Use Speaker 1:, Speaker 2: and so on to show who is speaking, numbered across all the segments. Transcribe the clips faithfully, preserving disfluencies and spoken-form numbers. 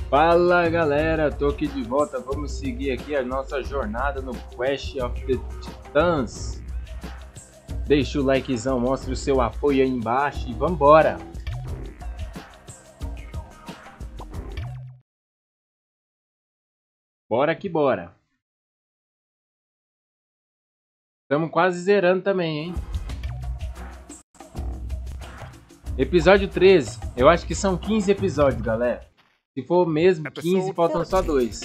Speaker 1: Fala galera, tô aqui de volta, vamos seguir aqui a nossa jornada no Clash of the Titans. Deixa o likezão, mostre o seu apoio aí embaixo e vambora! Bora que bora! Estamos quase zerando também, hein? Episódio treze, eu acho que são quinze episódios, galera. Se for mesmo quinze, faltam só dois.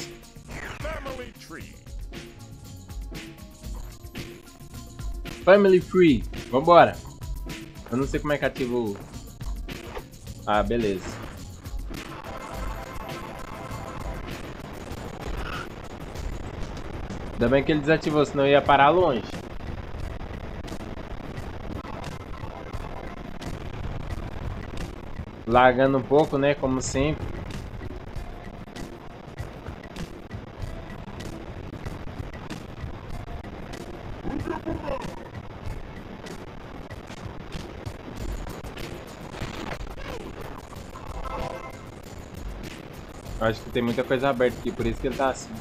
Speaker 1: Family Free. Vambora. Eu não sei como é que ativo. Ah, beleza. Ainda bem que ele desativou, senão eu ia parar longe. Largando um pouco, né? Como sempre. Acho que tem muita coisa aberta aqui, por isso que ele tá assim.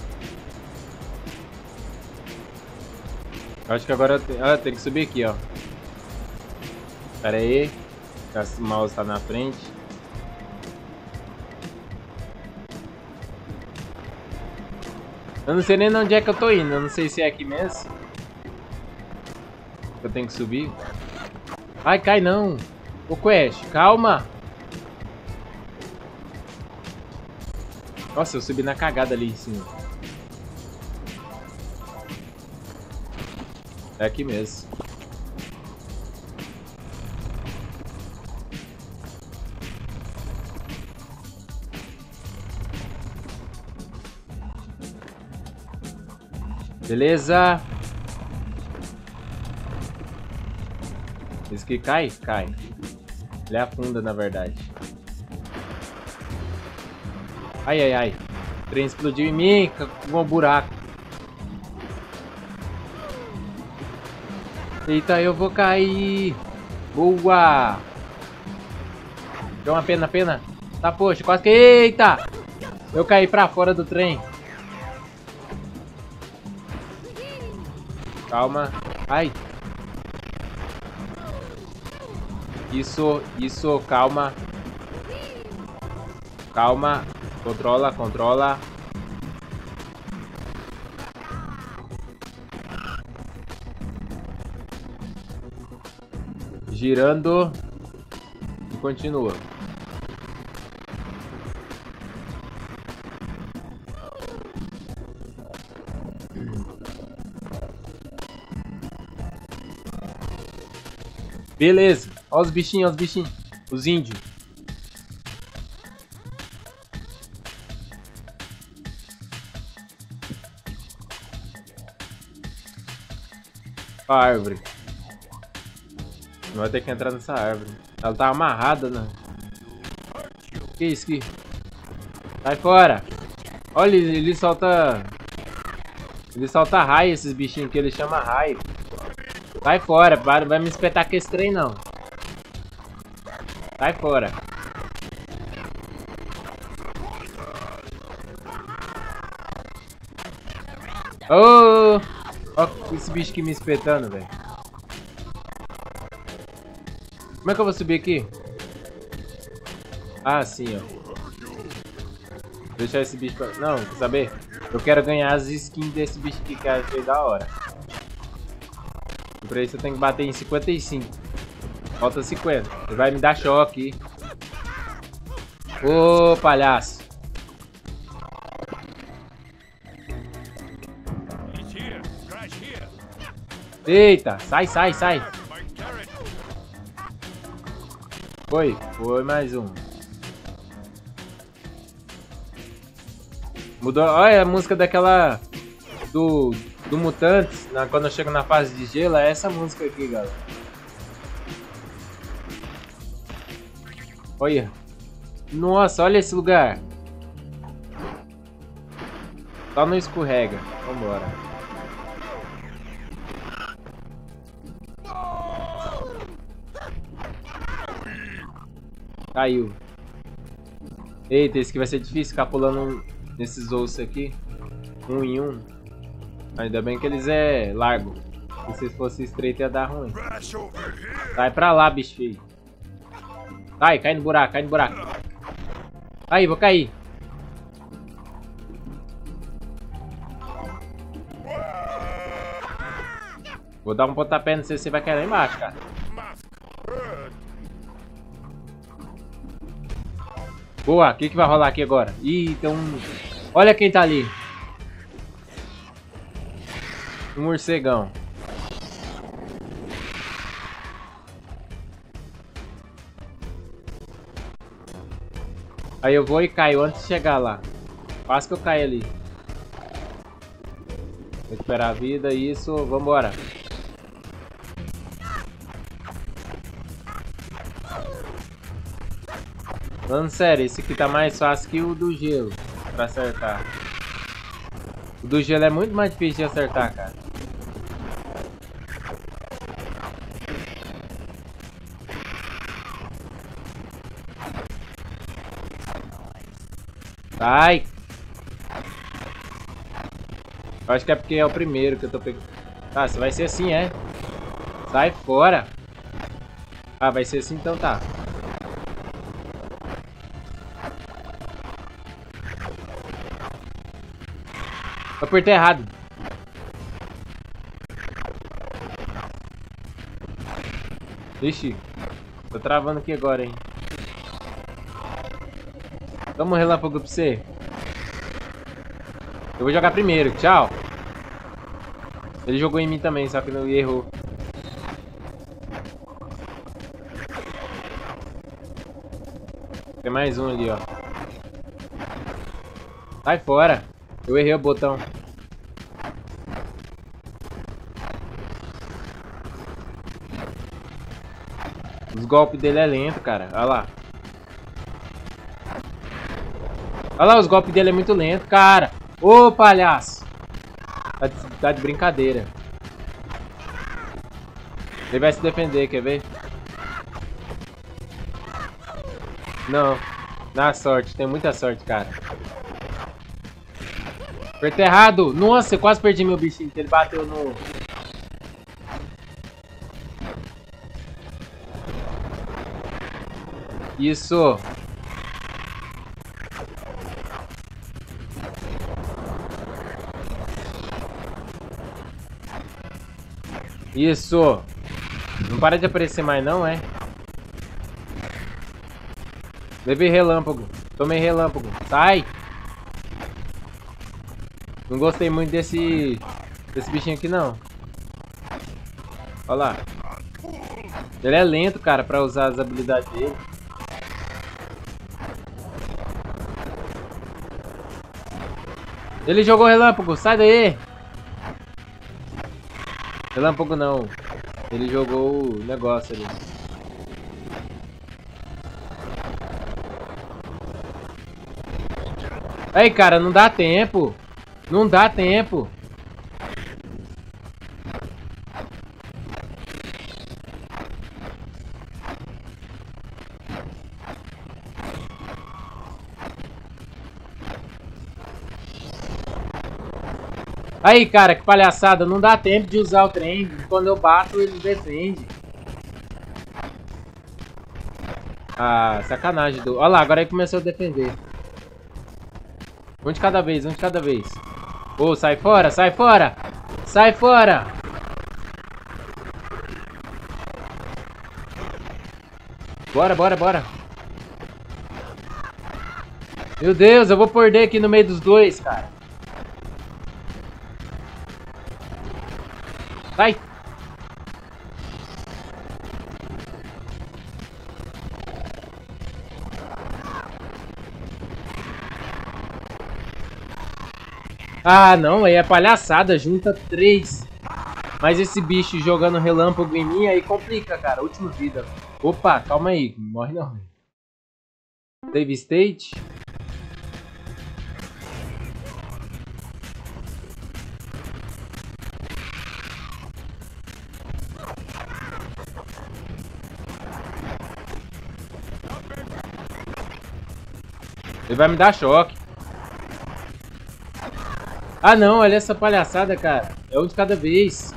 Speaker 1: Acho que agora eu te... ah, tem que subir aqui, ó. Pera aí. O mouse tá na frente. Eu não sei nem onde é que eu tô indo. Eu não sei se é aqui mesmo. Eu tenho que subir. Ai, cai não. Ô Quest, calma. Nossa, eu subi na cagada ali em cima. É aqui mesmo. Beleza. Esse aqui cai? Cai. Ele afunda, na verdade. Ai, ai, ai. O trem explodiu em mim com um buraco. Eita, eu vou cair. Boa. Deu uma pena, pena. Tá, poxa, quase que... Eita! Eu caí pra fora do trem. Calma. Ai. Isso, isso, calma. Calma. Controla, controla. Girando. E continua. Beleza. Olha os bichinhos, olha os bichinhos. Os índios. A árvore. Não vai ter que entrar nessa árvore. Ela tá amarrada, né? Que isso aqui? Sai fora! Olha, ele, ele solta... Ele solta raio, esses bichinhos que ele chama raio. Sai fora, vai me espetar com esse trem não. Sai fora. Oh! Ó esse bicho aqui me espetando, velho. Como é que eu vou subir aqui? Ah, sim, ó. Deixar esse bicho pra... Não, quer saber? Eu quero ganhar as skins desse bicho aqui, que eu achei da hora. E pra isso eu tenho que bater em cinquenta e cinco. Falta cinquenta. Ele vai me dar choque. Ô, palhaço. Eita, sai, sai, sai. Foi, foi mais um. Mudou, olha a música daquela do, do Mutantes, na, quando eu chego na fase de gelo, é essa música aqui, galera. Olha. Nossa, olha esse lugar. Só não escorrega. Vambora. Caiu. Eita, esse aqui vai ser difícil ficar pulando nesses ossos aqui. Um em um. Ainda bem que eles é largo. Se fosse estreito ia dar ruim. Sai pra lá, bicho feio. Sai, cai no buraco, cai no buraco. Aí, vou cair. Vou dar um pontapé, não sei se você vai cair lá embaixo, cara. Boa, o que, que vai rolar aqui agora? Ih, tem um... Olha quem tá ali. Um morcegão. Aí eu vou e caio antes de chegar lá. Quase que eu caio ali. Recuperar a vida, isso, vambora. Falando sério, esse aqui tá mais fácil que o do gelo pra acertar. O do gelo é muito mais difícil de acertar, cara. Sai! Eu acho que é porque é o primeiro que eu tô pegando. Tá, você vai ser assim, é? Sai fora! Ah, vai ser assim, então tá. Eu apertei errado. Ixi, tô travando aqui agora, hein. Toma um relâmpago pra você. Eu vou jogar primeiro, tchau. Ele jogou em mim também, só que não errou. Tem mais um ali, ó. Sai fora. Eu errei o botão. Os golpes dele é lento, cara. Olha lá. Olha lá, os golpes dele é muito lento, cara. Ô, palhaço. Tá de, tá de brincadeira. Ele vai se defender, quer ver? Não. Na sorte. Tem muita sorte, cara. Apertei errado. Nossa, eu quase perdi meu bichinho. Ele bateu no... Isso. Isso. Não para de aparecer mais não, é? Levei relâmpago. Tomei relâmpago. Sai. Não gostei muito desse... Desse bichinho aqui, não. Olha lá. Ele é lento, cara, pra usar as habilidades dele. Ele jogou relâmpago. Sai daí. Relâmpago não. Ele jogou o negócio ali. Aí, cara, não dá tempo. Não dá tempo. Aí, cara, que palhaçada. Não dá tempo de usar o trem. Quando eu bato, ele defende. Ah, sacanagem. Do... Olha lá, agora ele começou a defender. Um de cada vez, um de cada vez. Ô, oh, sai fora, sai fora! Sai fora! Bora, bora, bora. Meu Deus, eu vou perder aqui no meio dos dois, cara. Sai! Ah, não, aí é palhaçada, junta três. Mas esse bicho jogando relâmpago em mim, aí complica, cara. Última vida. Opa, calma aí, morre não. Save state. Ele vai me dar choque. Ah não, olha essa palhaçada, cara. É um de cada vez.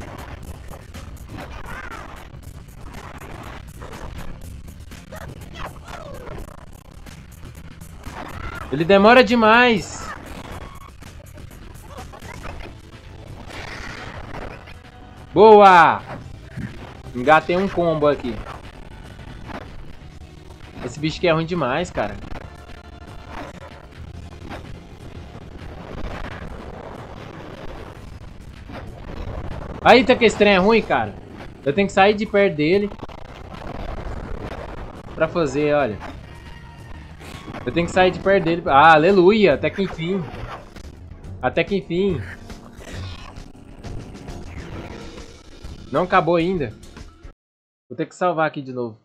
Speaker 1: Ele demora demais. Boa! Engatei um combo aqui. Esse bicho aqui é ruim demais, cara. Aí tá que esse trem é ruim, cara. Eu tenho que sair de perto dele pra fazer, olha. Eu tenho que sair de perto dele. Ah, aleluia! Até que enfim. Até que enfim. Não acabou ainda. Vou ter que salvar aqui de novo.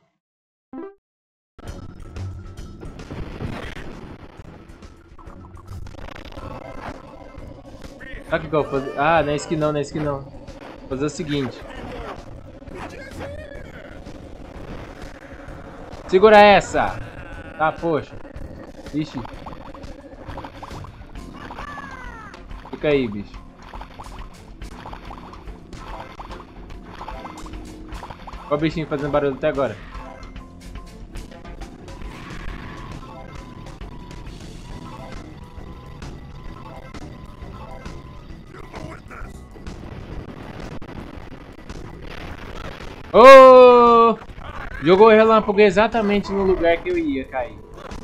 Speaker 1: Sabe o que eu vou fazer? Ah, não é isso que não, não é isso que não. Vou fazer o seguinte. Segura essa! Tá, poxa. Ixi. Fica aí, bicho. Olha o bichinho fazendo barulho até agora. Oh! Jogou o relâmpago exatamente no lugar que eu ia cair.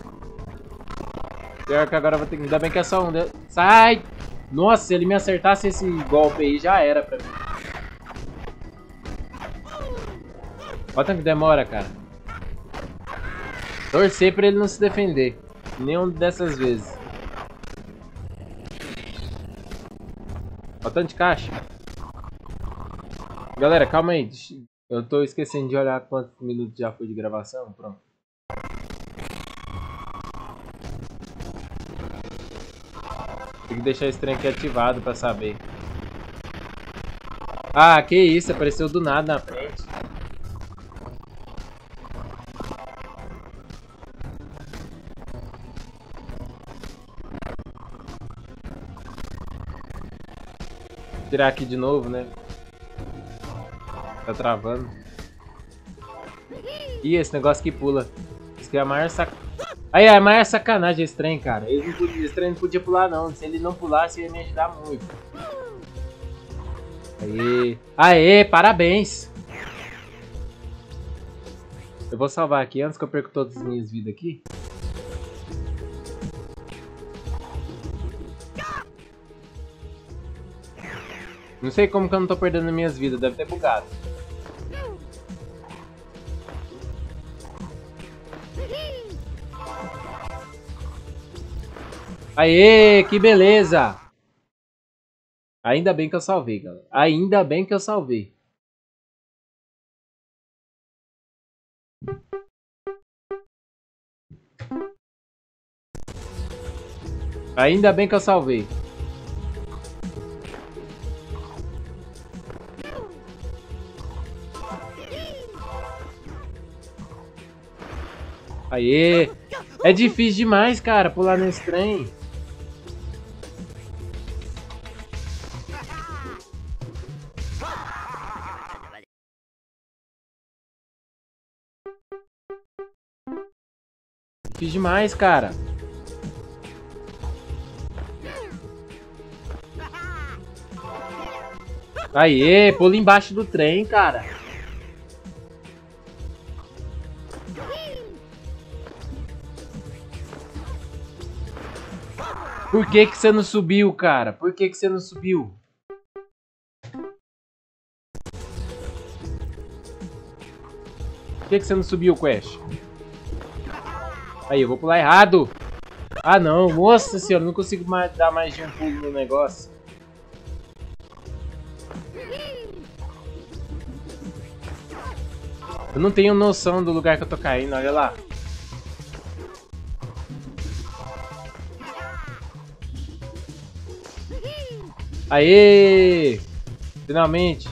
Speaker 1: Pior que agora eu vou ter que... Ainda bem que é só um... Sai! Nossa, se ele me acertasse esse golpe aí, já era pra mim. Olha tanto que demora, cara. Torcer pra ele não se defender. Nenhum dessas vezes. Olha tanto de caixa. Galera, calma aí. Eu tô esquecendo de olhar quantos minutos já foi de gravação. Pronto. Tem que deixar esse trem aqui ativado pra saber. Ah, que isso. Apareceu do nada na frente. Vou tirar aqui de novo, né? Tá travando. Ih, esse negócio que pula. Isso aqui é a maior sac... Aí, é a maior sacanagem esse trem, cara. Ele não podia, esse trem não podia pular, não. Se ele não pulasse, ia me ajudar muito. Aê. Aê, parabéns. Eu vou salvar aqui antes que eu perca todas as minhas vidas aqui. Não sei como que eu não tô perdendo minhas vidas. Deve ter bugado. Aê, que beleza! Ainda bem que eu salvei, galera. Ainda bem que eu salvei. Ainda bem que eu salvei. Aê! É difícil demais, cara, pular nesse trem. Difícil demais, cara. Aê, pula embaixo do trem, cara. Por que que você não subiu, cara? Por que que você não subiu? Por que que você não subiu, Quest? Aí, eu vou pular errado. Ah, não. Nossa senhora, não consigo mais dar mais de um pulo no negócio. Eu não tenho noção do lugar que eu tô caindo, olha lá. Aê! Finalmente!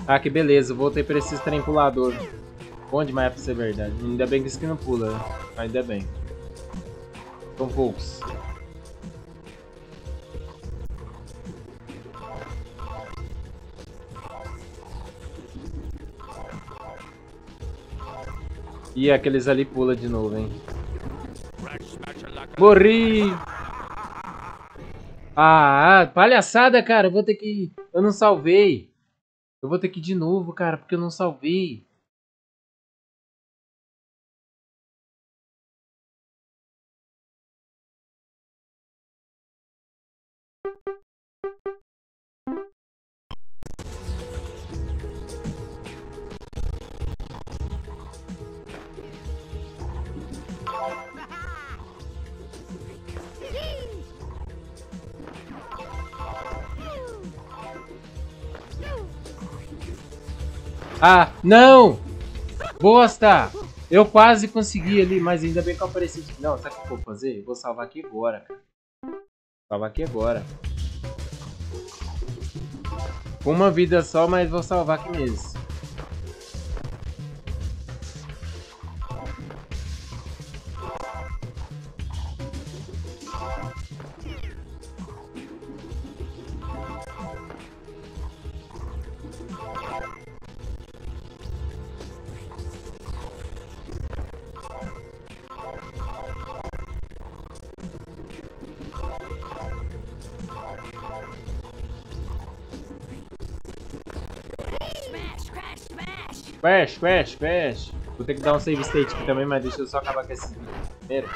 Speaker 1: Ah, que beleza. Voltei pra esse trem pulador. Bom demais pra ser verdade. Ainda bem que isso aqui não pula, né? Ainda bem. São poucos. E aqueles ali pula de novo, hein? Morri! Ah, palhaçada, cara. Eu vou ter que... Eu não salvei. Eu vou ter que ir de novo, cara, porque eu não salvei. Ah, não! Bosta! Eu quase consegui ali, mas ainda bem que eu apareci. Não, sabe o que eu vou fazer? Eu vou salvar aqui agora, cara. Salvar aqui agora. Uma vida só, mas vou salvar aqui mesmo. Crash, crash, crash. Vou ter que dar um save state aqui também, mas deixa eu só acabar com esse vídeo primeiro.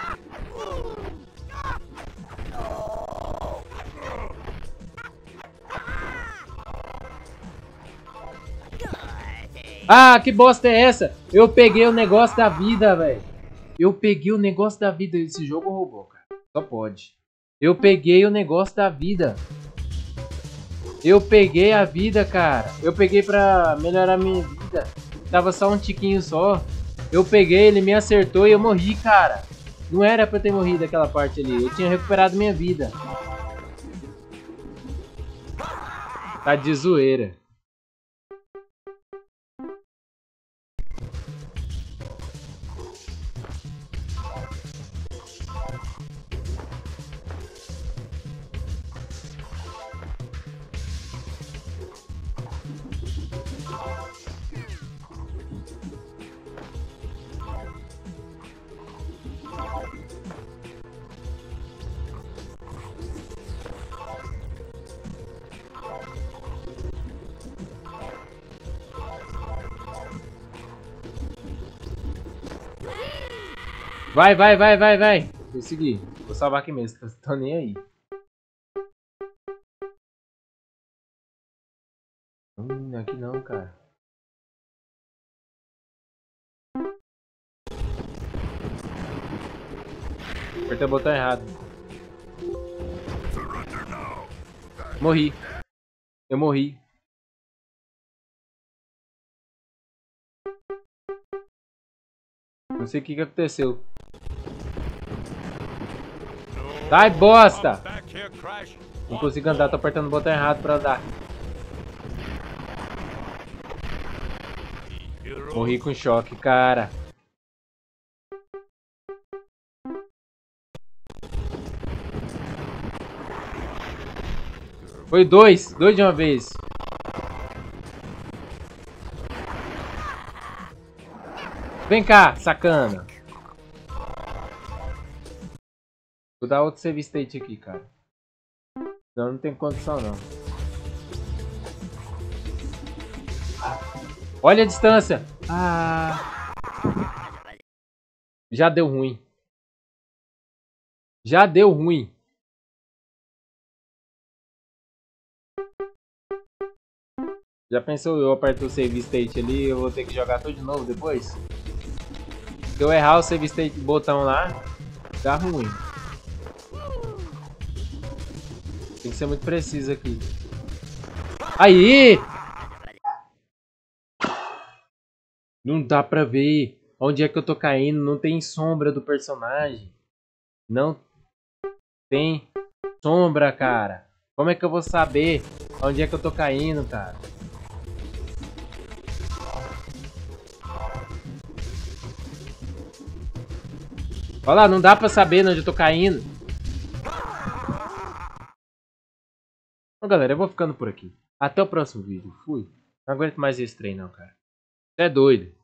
Speaker 1: Ah, que bosta é essa? Eu peguei o negócio da vida, velho. Eu peguei o negócio da vida. Esse jogo roubou, cara. Só pode. Eu peguei o negócio da vida. Eu peguei a vida, cara. Eu peguei pra melhorar minha vida. Tava só um tiquinho só. Eu peguei, ele me acertou e eu morri, cara. Não era pra eu ter morrido aquela parte ali. Eu tinha recuperado minha vida. Tá de zoeira. Vai, vai, vai, vai, vai. Consegui. Vou salvar aqui mesmo. Tô nem aí. Hum, aqui não, cara. Apertei o botão errado. Morri. Eu morri. Não sei o que que aconteceu. Sai, bosta! Não consigo andar, tô apertando o botão errado pra andar. Morri com choque, cara. Foi dois, dois de uma vez. Vem cá, sacana. Vou dar outro save state aqui, cara. Não, não tem condição, não. Olha a distância. Ah. Já deu ruim. Já deu ruim. Já pensou eu aperto o save state ali e eu vou ter que jogar tudo de novo depois? Se eu errar o save state botão lá, dá ruim. Tem que ser muito preciso aqui. Aí! Não dá pra ver onde é que eu tô caindo. Não tem sombra do personagem. Não tem sombra, cara. Como é que eu vou saber onde é que eu tô caindo, cara? Olha lá, não dá pra saber onde eu tô caindo. Bom, galera, eu vou ficando por aqui. Até o próximo vídeo. Fui. Não aguento mais esse trem não, cara. Você é doido.